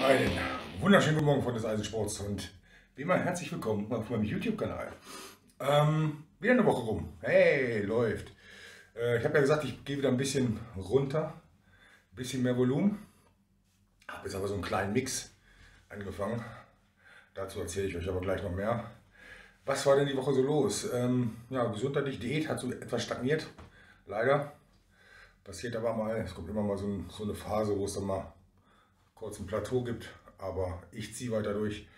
Einen wunderschönen guten Morgen von des Eisensports und wie immer herzlich willkommen auf meinem YouTube-Kanal. Wieder eine Woche rum. Hey, läuft. Ich habe ja gesagt, ich gehe wieder ein bisschen runter, ein bisschen mehr Volumen. Habe jetzt aber so einen kleinen Mix angefangen. Dazu erzähle ich euch aber gleich noch mehr. Was war denn die Woche so los? Ja, gesundheitlich, Diät hat so etwas stagniert, leider. Passiert aber mal, es kommt immer mal so eine Phase, wo es dann mal kurz ein Plateau gibt, aber ich ziehe weiter durch.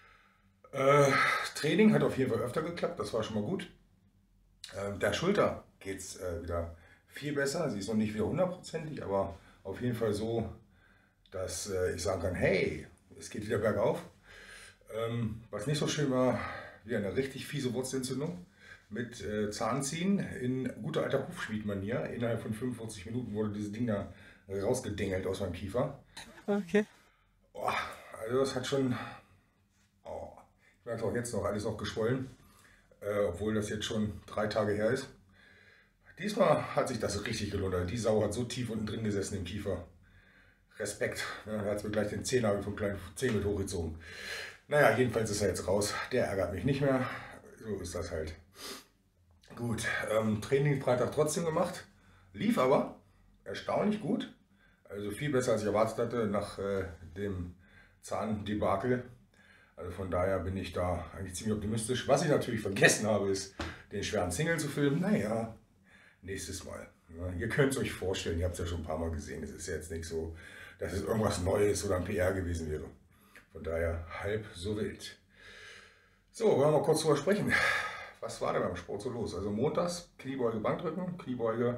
Training hat auf jeden Fall öfter geklappt, das war schon mal gut. Der Schulter geht es wieder viel besser, sie ist noch nicht wieder hundertprozentig, aber auf jeden Fall so, dass ich sagen kann, hey, es geht wieder bergauf. Was nicht so schön war, wieder eine richtig fiese Wurzelentzündung mit Zahnziehen in guter alter Hufschmied-Manier. Innerhalb von 45 Minuten wurde dieses Ding da rausgedengelt aus meinem Kiefer. Okay. Oh, also das hat schon, ich merke es auch jetzt noch, alles noch geschwollen, obwohl das jetzt schon 3 Tage her ist. Diesmal hat sich das richtig gelohnt. Also die Sau hat so tief unten drin gesessen im Kiefer. Respekt. Da hat es mir gleich den Zehennagel vom kleinen Zeh mit hochgezogen. Naja, jedenfalls ist er jetzt raus. Der ärgert mich nicht mehr. So ist das halt. Gut, Training Freitag trotzdem gemacht. Lief aber erstaunlich gut. Also viel besser als ich erwartet hatte nach dem Zahndebakel. Also von daher bin ich da eigentlich ziemlich optimistisch. Was ich natürlich vergessen habe, ist den schweren Single zu filmen. Naja, nächstes Mal. Ja, ihr könnt es euch vorstellen, ihr habt es ja schon ein paar Mal gesehen. Es ist ja jetzt nicht so, dass es irgendwas Neues oder ein PR gewesen wäre. Von daher halb so wild. So, wollen wir mal kurz drüber sprechen. Was war denn beim Sport so los? Also montags Kniebeuge, Bankdrücken. Kniebeuge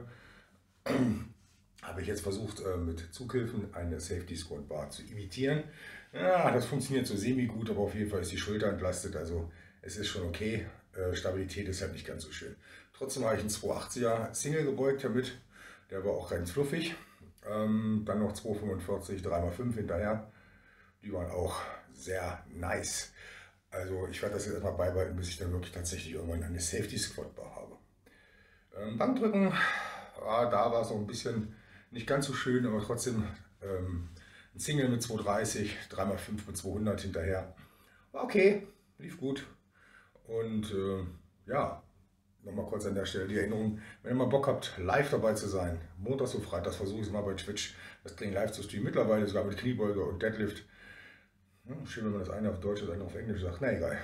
habe ich jetzt versucht mit Zughilfen eine Safety Squat Bar zu imitieren. Ja, das funktioniert so semi-gut, aber auf jeden Fall ist die Schulter entlastet. Also es ist schon okay. Stabilität ist halt nicht ganz so schön. Trotzdem habe ich einen 280er Single gebeugt damit. Der war auch ganz fluffig. Dann noch 245, 3x5 hinterher. Die waren auch sehr nice. Also ich werde das jetzt erstmal beibehalten, bis ich dann wirklich tatsächlich irgendwann eine Safety Squat Bar habe. Bankdrücken, da war es noch ein bisschen nicht ganz so schön, aber trotzdem ein Single mit 230, 3x5 mit 200 hinterher. War okay, lief gut. Und ja, nochmal kurz an der Stelle die Erinnerung, wenn ihr mal Bock habt, live dabei zu sein, montags und freitags versuche ich es mal bei Twitch, das Training live zu streamen, mittlerweile sogar mit Kniebeuge und Deadlift. Schön, wenn man das eine auf Deutsch und das andere auf Englisch sagt, na egal.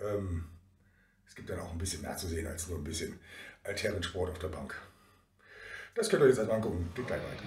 Es gibt dann auch ein bisschen mehr zu sehen als nur ein bisschen Altherrensport auf der Bank. Das könnt ihr euch jetzt erstmal angucken, geht gleich weiter.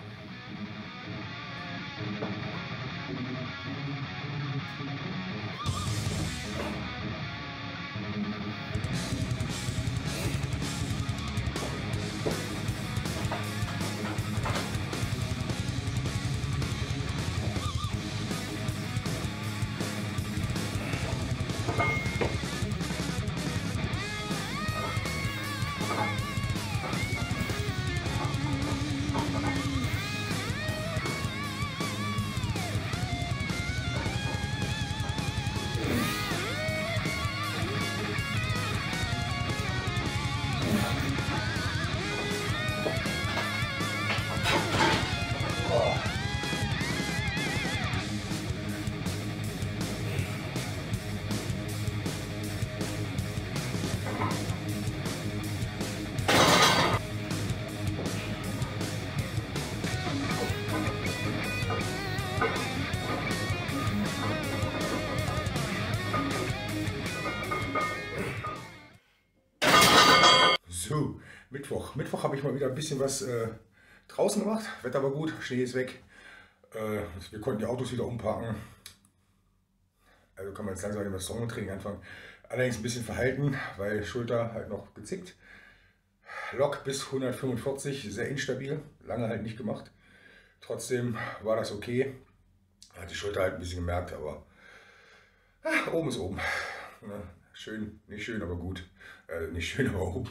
So, Mittwoch. Mittwoch habe ich mal wieder ein bisschen was draußen gemacht. Wetter war gut, Schnee ist weg. Wir konnten die Autos wieder umparken. Also kann man jetzt langsam mit dem Strongman-Training anfangen. Allerdings ein bisschen verhalten, weil Schulter halt noch gezickt. Lok bis 145, sehr instabil, lange halt nicht gemacht. Trotzdem war das okay. Hat die Schulter halt ein bisschen gemerkt, aber oben ist oben. Schön, nicht schön, aber gut. Nicht schön, aber oben.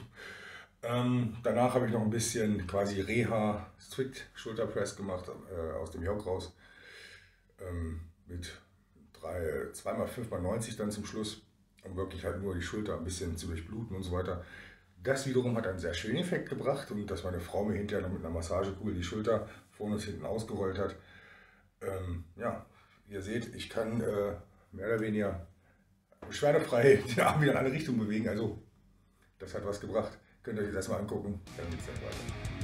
Danach habe ich noch ein bisschen quasi Reha Strict Shoulder Press gemacht aus dem Jog raus. Mit 2x5x90 dann zum Schluss, um wirklich halt nur die Schulter ein bisschen zu durchbluten und so weiter. Das wiederum hat einen sehr schönen Effekt gebracht und dass meine Frau mir hinterher noch mit einer Massagekugel die Schulter vorne und hinten ausgerollt hat. Ja, Wie ihr seht, ich kann mehr oder weniger beschwerdefrei den Arm wieder in eine Richtung bewegen. Also, das hat was gebracht. Könnt ihr euch das mal angucken. Dann geht's dann weiter.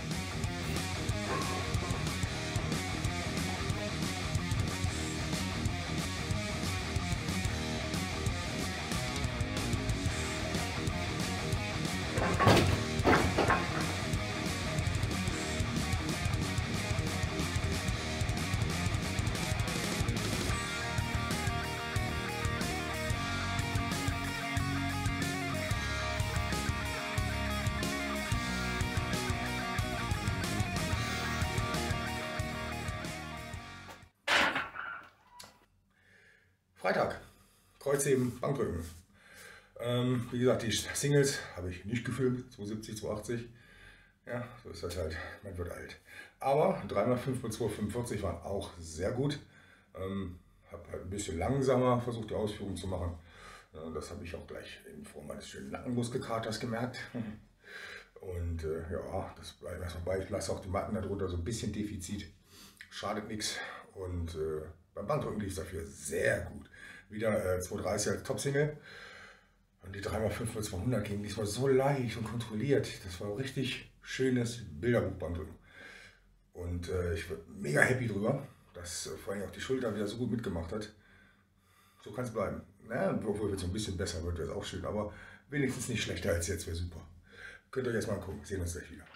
Freitag, Kreuzheben, Bankdrücken. Wie gesagt, die Singles habe ich nicht gefilmt, 270, 280. Ja, so ist das halt, man wird alt. Aber 3x5 mit 245 waren auch sehr gut. Habe halt ein bisschen langsamer versucht, die Ausführung zu machen. Das habe ich auch gleich in Form eines schönen Nackenmuskelkaters gemerkt. Und ja, das bleibt erstmal bei. Ich lasse auch die Matten darunter so ein bisschen Defizit. Schadet nichts. Und beim Bankdrücken lief es dafür sehr gut. Wieder 230 als Top-Single. Und die 3x5 mit 200 ging diesmal so leicht und kontrolliert. Das war ein richtig schönes Bilderbuch-Bankdrücken. Und ich bin mega happy drüber, dass vor allem auch die Schulter wieder so gut mitgemacht hat. So kann es bleiben. Naja, obwohl es so ein bisschen besser wird, wäre es auch schön. Aber wenigstens nicht schlechter als jetzt, wäre super. Könnt ihr euch erstmal angucken. Sehen uns gleich wieder.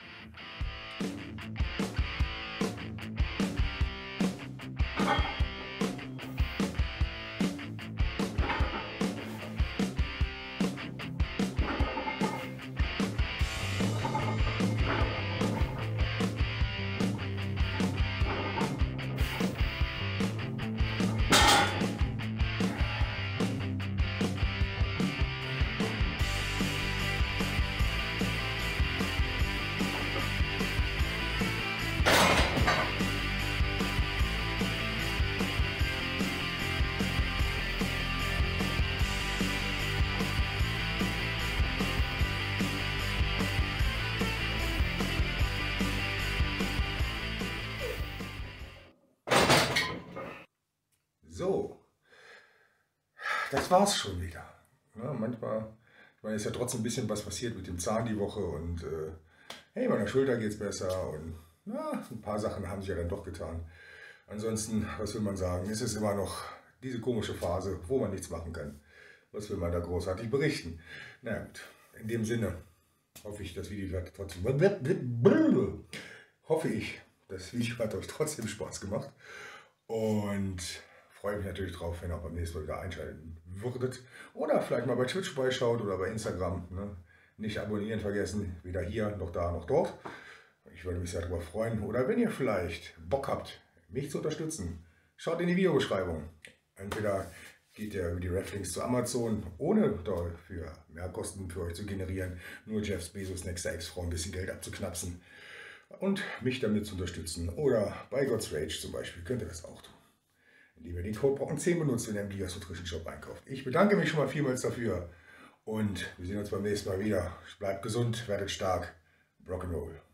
So, das war's schon wieder. Ja, manchmal, ich meine, ist ja trotzdem ein bisschen was passiert mit dem Zahn die Woche und hey, meiner Schulter geht's besser und na, ein paar Sachen haben sich ja dann doch getan. Ansonsten, was will man sagen, es ist immer noch diese komische Phase, wo man nichts machen kann. Was will man da großartig berichten? Na gut, in dem Sinne hoffe ich, das Video hat trotzdem euch trotzdem Spaß gemacht und freue mich natürlich drauf, wenn ihr auch beim nächsten Mal wieder einschalten würdet. Oder vielleicht mal bei Twitch vorbeischaut oder bei Instagram. Ne? Nicht abonnieren vergessen, weder hier, noch da, noch dort. Ich würde mich sehr darüber freuen. Oder wenn ihr vielleicht Bock habt, mich zu unterstützen, schaut in die Videobeschreibung. Entweder geht ihr über die Reflinks zu Amazon, ohne dafür Mehrkosten für euch zu generieren, nur Jeff Bezos nächster Ex-Frau ein bisschen Geld abzuknapsen und mich damit zu unterstützen. Oder bei God's Rage zum Beispiel könnt ihr das auch tun, indem ihr den Code Brocken10 benutzt, wenn ihr im Gigas Nutrition Shop einkauft. Ich bedanke mich schon mal vielmals dafür und wir sehen uns beim nächsten Mal wieder. Bleibt gesund, werdet stark. Rock'n'Roll.